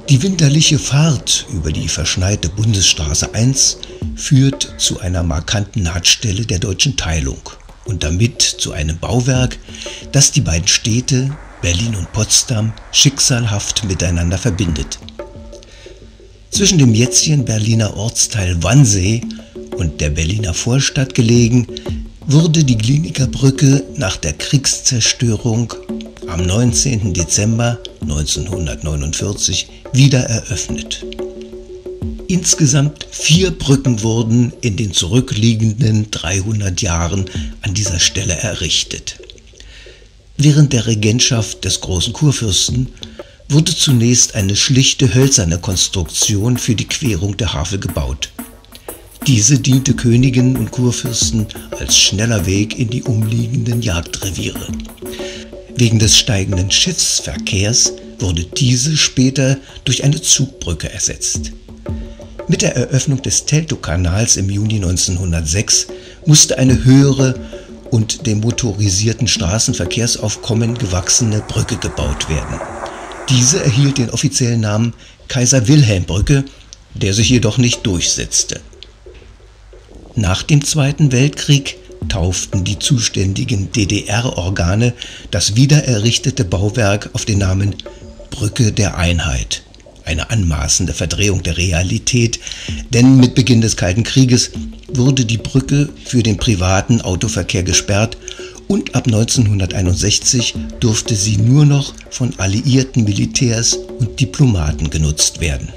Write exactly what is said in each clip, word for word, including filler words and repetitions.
Die winterliche Fahrt über die verschneite Bundesstraße eins führt zu einer markanten Nahtstelle der deutschen Teilung und damit zu einem Bauwerk, das die beiden Städte, Berlin und Potsdam, schicksalhaft miteinander verbindet. Zwischen dem jetzigen Berliner Ortsteil Wannsee und der Berliner Vorstadt gelegen, wurde die Glienicke Brücke nach der Kriegszerstörung am neunzehnten Dezember neunzehnhundertneunundvierzig wieder eröffnet. Insgesamt vier Brücken wurden in den zurückliegenden dreihundert Jahren an dieser Stelle errichtet. Während der Regentschaft des großen Kurfürsten wurde zunächst eine schlichte hölzerne Konstruktion für die Querung der Havel gebaut. Diese diente Königen und Kurfürsten als schneller Weg in die umliegenden Jagdreviere. Wegen des steigenden Schiffsverkehrs wurde diese später durch eine Zugbrücke ersetzt. Mit der Eröffnung des Teltowkanals im Juni neunzehnhundertsechs musste eine höhere und dem motorisierten Straßenverkehrsaufkommen gewachsene Brücke gebaut werden. Diese erhielt den offiziellen Namen Kaiser-Wilhelm-Brücke, der sich jedoch nicht durchsetzte. Nach dem Zweiten Weltkrieg tauften die zuständigen D D R-Organe das wiedererrichtete Bauwerk auf den Namen Brücke der Einheit. Eine anmaßende Verdrehung der Realität, denn mit Beginn des Kalten Krieges wurde die Brücke für den privaten Autoverkehr gesperrt und ab neunzehnhunderteinundsechzig durfte sie nur noch von alliierten Militärs und Diplomaten genutzt werden.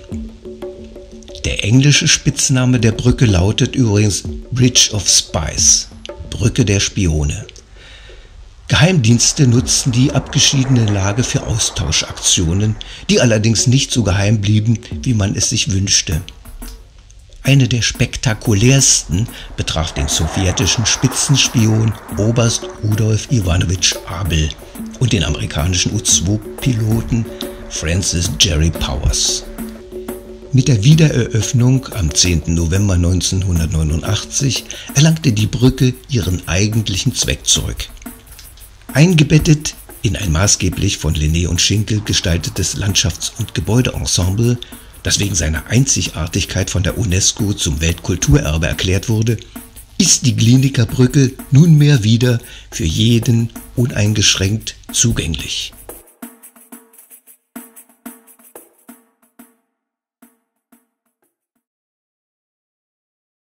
Der englische Spitzname der Brücke lautet übrigens Bridge of Spies, Brücke der Spione. Geheimdienste nutzten die abgeschiedene Lage für Austauschaktionen, die allerdings nicht so geheim blieben, wie man es sich wünschte. Eine der spektakulärsten betraf den sowjetischen Spitzenspion Oberst Rudolf Iwanowitsch Abel und den amerikanischen U zwei Piloten Francis Jerry Powers. Mit der Wiedereröffnung am zehnten November neunzehnhundertneunundachtzig erlangte die Brücke ihren eigentlichen Zweck zurück. Eingebettet in ein maßgeblich von Lenné und Schinkel gestaltetes Landschafts- und Gebäudeensemble, das wegen seiner Einzigartigkeit von der UNESCO zum Weltkulturerbe erklärt wurde, ist die Glienicke Brücke nunmehr wieder für jeden uneingeschränkt zugänglich.